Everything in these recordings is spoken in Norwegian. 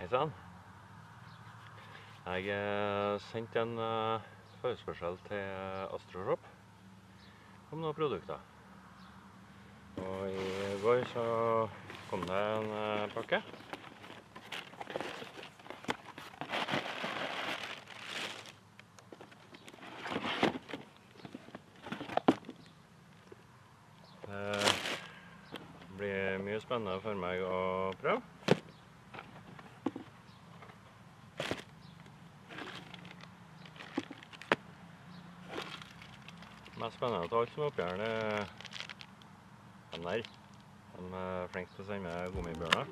sann. Jeg sendte en forespørsel til Astroshop om noen produkter. Og i går så kom det en pakke. Det blir mye spennende for meg å prøve. Mest spennende av alt som er oppi her, det er den der. De er flinke til å sende med gummibjørner.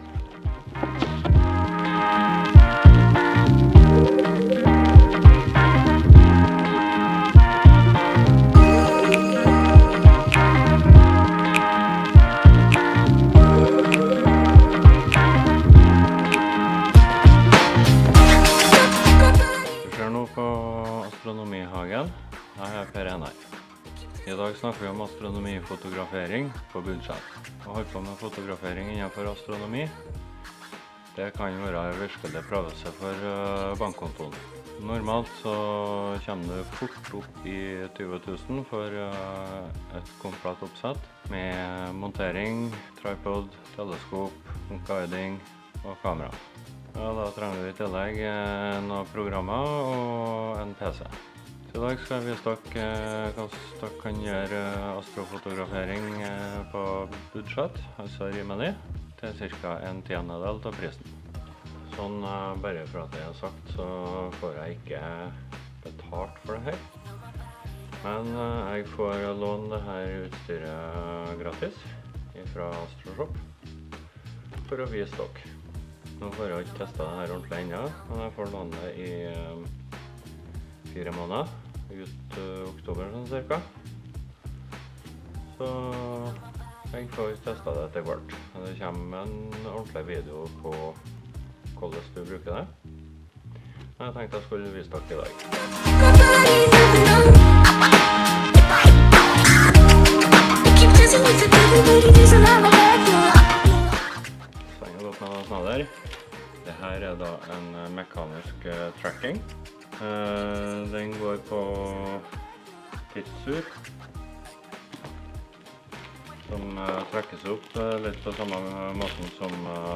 Du ser nå på Astronomihagen. Jeg er Per Einar. I dag snakker vi om astronomifotografering på budsjett. Å holde på med fotografering innenfor astronomi, det kan være en virkelig prøvelse for bankkontoen. Normalt så kommer du fort opp i 20 000 for et komplett oppsett med montering, tripod, teleskop, guiding og kamera. Ja, da trenger vi i tillegg noen programmer og en PC. I dag skal jeg vise dere hvordan dere kan gjøre astrofotografering på budsjett, altså rimelig, til ca. 1/10 av prisen. Sånn bare for at det er sagt, så får jeg ikke betalt for det her. Men jeg får låne det her utstyret gratis fra Astroshop for å vise dere. Nå får jeg ikke testet det her ordentlig ennå, men jeg får låne det i 4 måneder, ut oktober sånn cirka. Så jeg får testet det etter hvert. Det kommer en ordentlig video på hvordan du bruker det. Jeg tenkte jeg skulle vise dere i dag. Svenget opp med snadder. Dette er da en mekanisk tracking. Den går på tidsur, som trekkes opp litt på samme måten som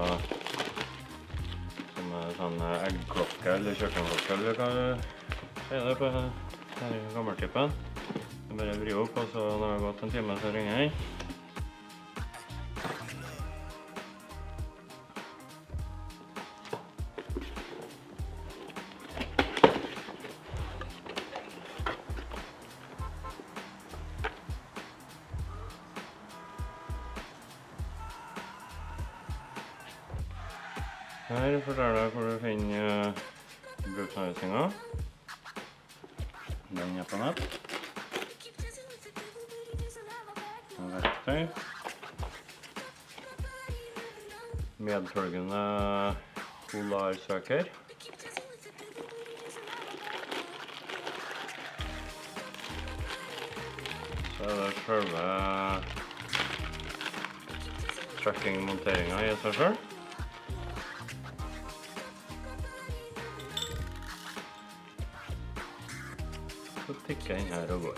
sånn eggklokke eller kjøkkenklokke, eller hva si det på denne gammeltypen. Jeg bare vrir opp, og så når det har gått en time så ringer den. Her forteller jeg hvor du finner bruksanvisninger. Den er på nett. Verktøy. Medfølgende polarsøker. Så er det selve tracking-monteringen i seg selv. Så tikker den her og går.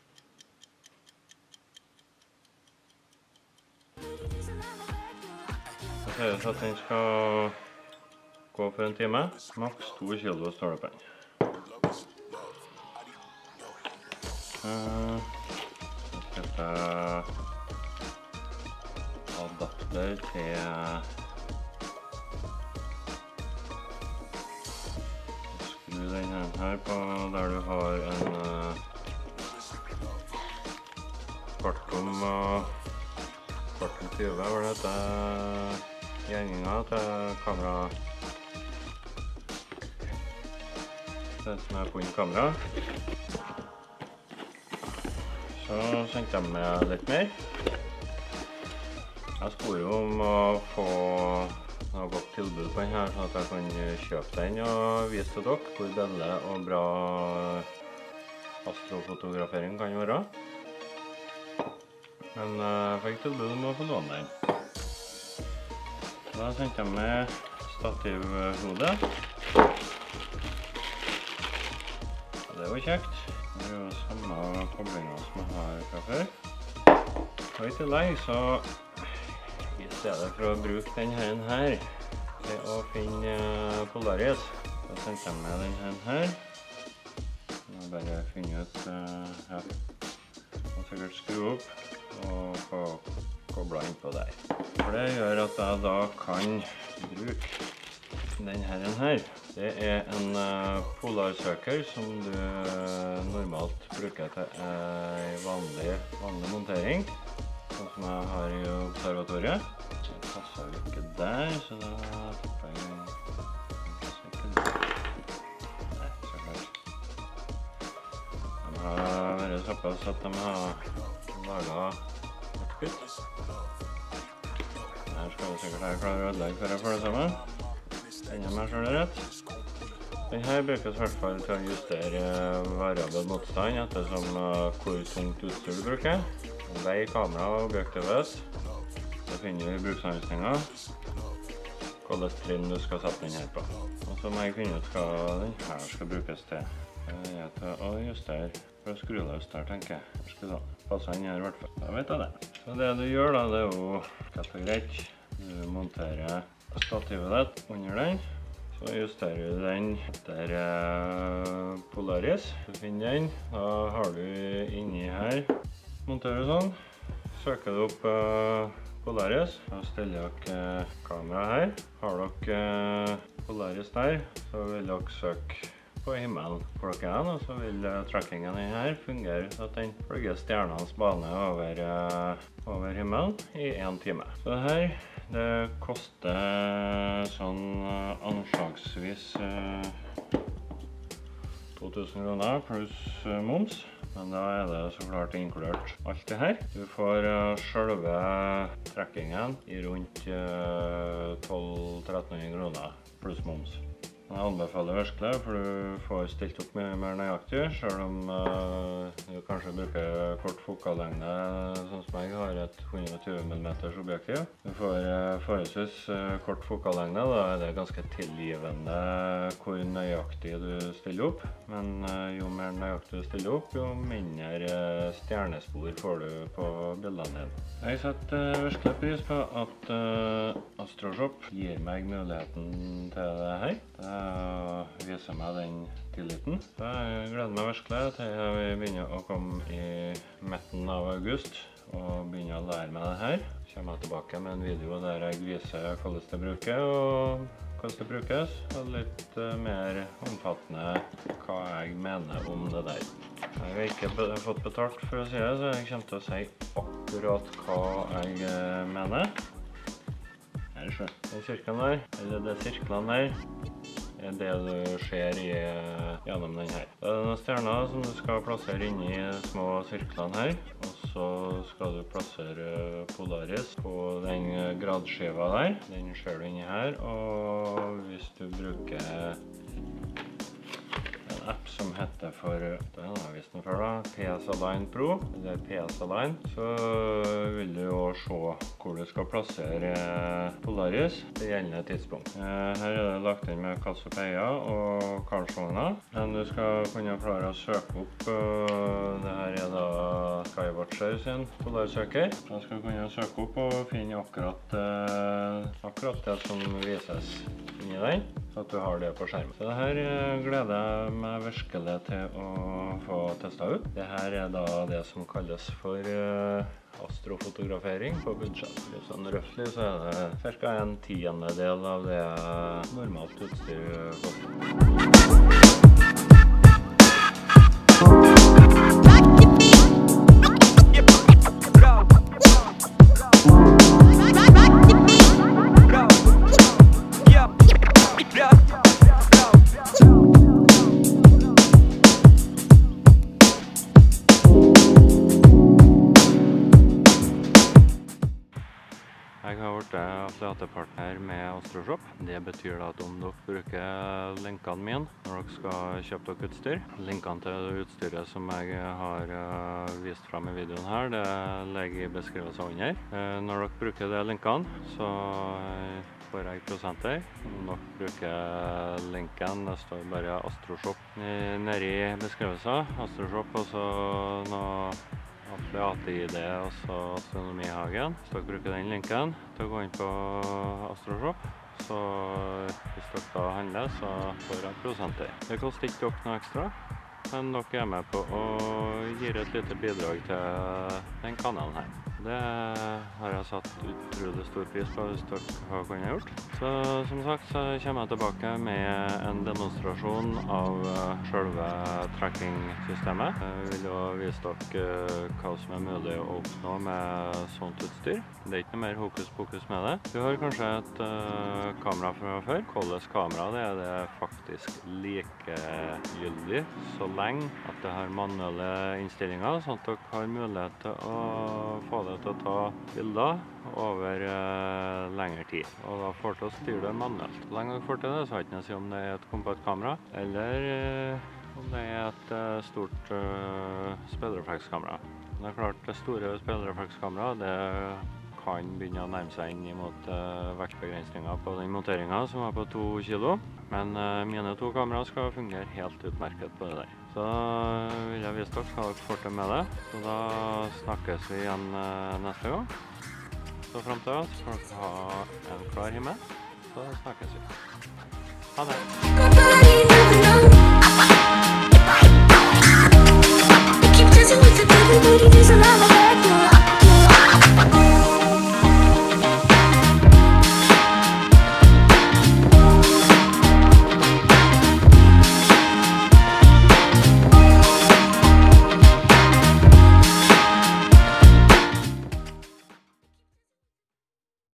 Det ser ut at den skal gå for en time. Maks 2 kilo står det på den. Så skal jeg adapter til skru den her på der du har en kvartom 20, var det dette gjenginga til kamera. Det som er på inn kamera. Så sendte jeg med litt mer. Jeg spør jo om å få noe godt tilbud på den her, sånn at jeg kan kjøpe den og vise til dere hvor billig og bra astrofotografering kan være. Men jeg fikk tilbud om å få låne den. Da sendte jeg med stativhode. Det var kjekt. Det er jo samme koblinger som jeg har fra før. Og i tillegg så, i stedet for å bruke denne her til å finne Polaris, så sendte jeg med denne her. Nå har jeg bare funnet ut, ja, og sikkert skru opp og få koblet inn på der. For det gjør at jeg da kan bruke denne her. Det er en polarsøker som du normalt bruker til vanlig montering, sånn som jeg har i observatoriet. Det passer jo ikke der, så da tipper jeg ikke der. Nei, så klart. De har vært såpass at de har laget et kutt. Her skal vi sikkert ha klare ødelegg før jeg får det sammen. Enda mer så er det rett. Denne brukes i hvert fall til å justere variabel motstand ettersom hvor tungt utstyr du bruker. Vei, kamera og objektivet. Så finner vi bruksanvisninger. Hvilket trinn du skal sette den her på. Og så må jeg finne ut hva den her skal brukes til. Det er til å justere for å skru løs der, tenker jeg. Skal passe den her i hvert fall. Da vet jeg det. Så det du gjør da, det er jo rett og greit. Du monterer stativet ditt under den. Så justerer du den etter Polaris. Du finner den. Da har du inni her. Monterer du sånn. Søker du opp Polaris. Da stiller dere kamera her. Har dere Polaris der, så vil dere søke på himmelen hvor dere er, og så vil trackingen her fungere så at den følger stjernenes bane over himmelen i 1 time. Så det her, det koster sånn anslagsvis 2000 kroner pluss moms. Men da er det så klart inkludert alt det her. Du får selve trackingen i rundt 1200–1300 kroner pluss moms. Jeg anbefaler virkelig, for du får stilt opp mye mer nøyaktig, selv om du kanskje bruker kort fokalengde, sånn som jeg har et 120 mm objektiv. Du får forholdsvis kort fokalengde, da er det ganske tilgivende hvor nøyaktig du stiller opp. Men jo mer nøyaktig du stiller opp, jo mindre stjernespor får du på bildene dine. Jeg setter virkelig pris på at Astroshop gir meg muligheten til det her. Det viser meg den tilliten. Så jeg gleder meg virkelig til vi begynner å komme i midten av august og begynner å lære meg det her. Så kommer jeg tilbake med en video der jeg viser hvordan det bruker og hvordan det brukes, og litt mer omfattende hva jeg mener om det der. Jeg har ikke fått betalt for å si det, så jeg kommer til å si akkurat hva jeg mener. Her ser du den kirken der, eller det sirklene der. Det du ser gjennom den her. Det er noen stjerner som du skal plassere inn i små sirklene her, og så skal du plassere Polaris på den gradskiva der. Den ser du inni her, og hvis du bruker en app som heter den har jeg vist den før da, PS Align Pro, eller PS Align, så vil du jo se hvor du skal plassere Polaris til gjeldende tidspunkt. Her er det lagt inn med Cassiopeia og Karlsvogna, men du skal kunne klare å søke opp, det her er da Skywatcher sin polarsøker. Da skal du kunne søke opp og finne akkurat det som vises inni den, så at du har det på skjermen. Så det her gleder jeg meg virkelig til å få testet ut. Det her er da det som kalles for astrofotografering på budsjett. Sånn røftlig så er det ca. 1/10 av det normalt utstyr koster. Jeg har vært affiliatepartner med Astroshop. Det betyr da at om dere bruker linkene mine når dere skal kjøpe dere utstyr, linkene til utstyret som jeg har vist frem i videoen her, det legger i beskrivelsen under. Når dere bruker de linkene, så får jeg prosenter. Nok bruker linken, det står bare Astroshop nede i beskrivelsen. Astroshop, og så noe affiliate-ID, og så Astronomihagen. Hvis dere bruker den linken til å gå inn på Astroshop, så hvis dere da handler, så får jeg prosenter. Det koster ikke dere noe ekstra, men dere er med på å gi et lite bidrag til den kanalen her. Det har jeg satt utrolig stor pris på hvis dere har kunnet gjort. Så som sagt så kommer jeg tilbake med en demonstrasjon av selve tracking-systemet. Jeg vil jo vise dere hva som er mulig å oppnå med sånt utstyr. Det er ikke noe mer hokus-pokus med det. Du har kanskje et kamera fra før. Hvordan kamera det faktisk likegyldig så lenge at det har manuelle innstillinger, sånn at dere har mulighet til å få det til å ta bilder over lengre tid. Og da får til å styre det manuelt. Så lenge dere får til det, så har jeg ikke noe å si om det er et kompakt kamera, eller om det er et stort speilreflekskamera. Det er klart, det store speilreflekskamera, det kan begynne å nærme seg inn mot vektbegrensninger på den monteringen som var på 2 kilo. Men mine 2 kameraer skal fungere helt utmerket på det der. Så vil jeg vise dere hva dere får til med det. Så da snakkes vi igjen neste gang. Så frem til oss får dere ha en klar himmel. Så snakkes vi. Ha det! Keep dancing with the devil, but it is a love.